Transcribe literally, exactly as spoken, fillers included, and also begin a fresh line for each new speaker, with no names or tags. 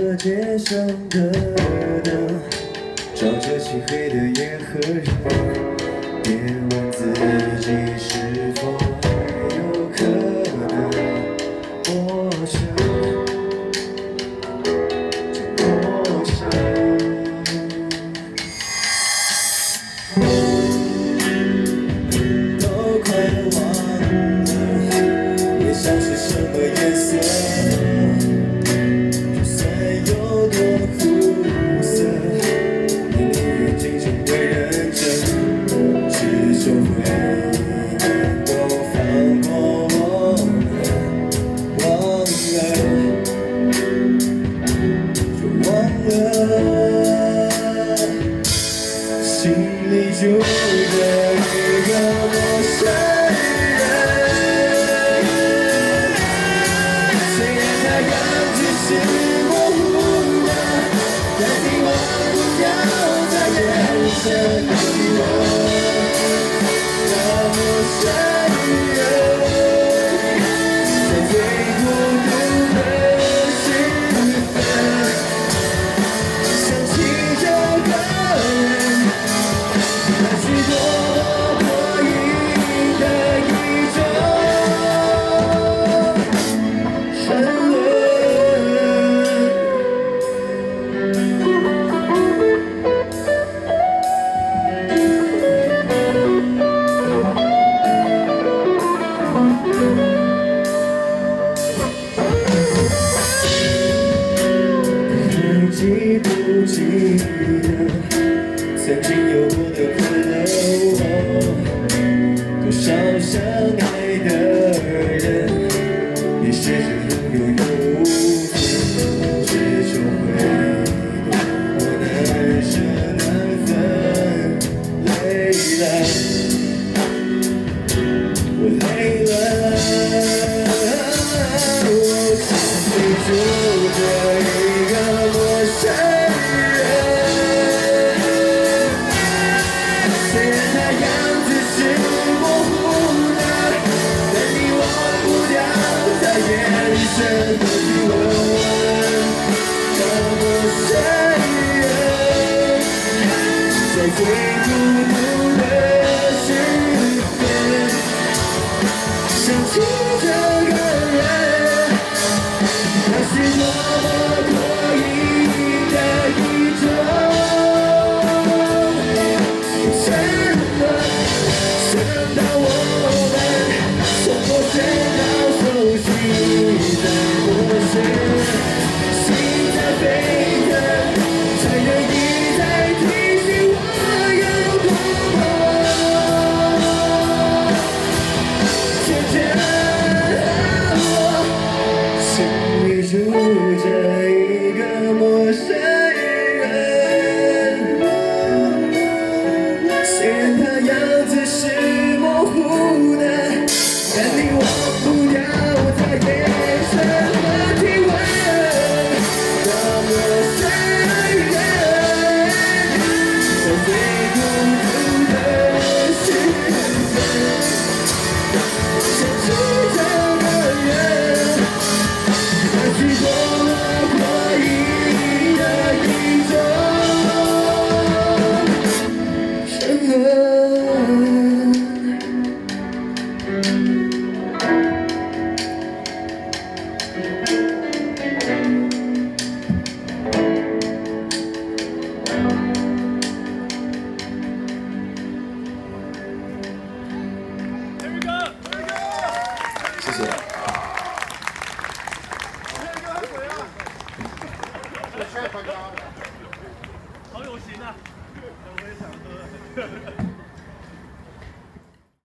个街上的灯，照着漆黑的夜和人，别问自己是否还有可能陌生，陌生。都快忘了微笑是什么颜色。 心里住着一个陌生人，虽然他样子是模糊的，但你忘不掉他眼神里我的陌生人，在最孤独的时分，想起这个人。 那是多么过瘾的一种沉沦。还记不记得曾经有过的快乐？ 多少相爱的人，也试着拥有又无分，只求回头，我难舍难分，累了，我累了，我心里住着一个陌生人，虽然他样子是。 眼神和体温的陌生人，在最孤独的时分，想起这个人，那是多么过瘾的一种沉沦，沉到我们从陌生到熟悉。 在陌生，心在沸腾，残忍一再提醒我有多么坚强。我心里住着一个陌生人，虽然他样子是模糊的，但你忘不掉他眼。 谢谢。